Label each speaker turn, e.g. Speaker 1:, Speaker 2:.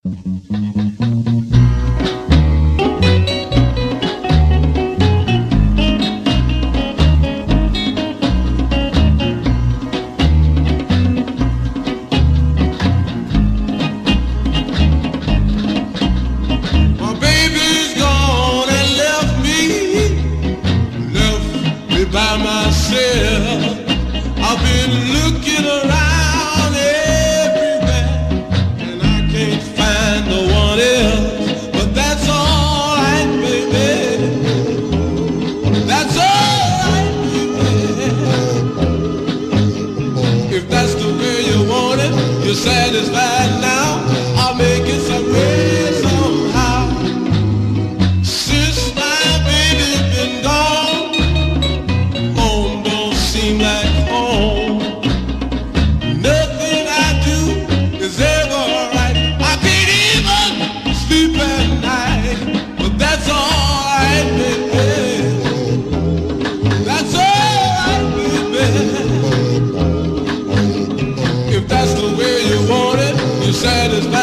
Speaker 1: By myself, I've been looking around everywhere, and I can't find no one else. But that's all right, baby. That's all right, baby. If that's the way you want it, you're satisfied now. I'll make it some way somehow. Since my baby's been gone, seem like home. Nothing I do is ever right. I can't even sleep at night. But that's all right, baby. That's all right, baby. If that's the way you want it, you're satisfied.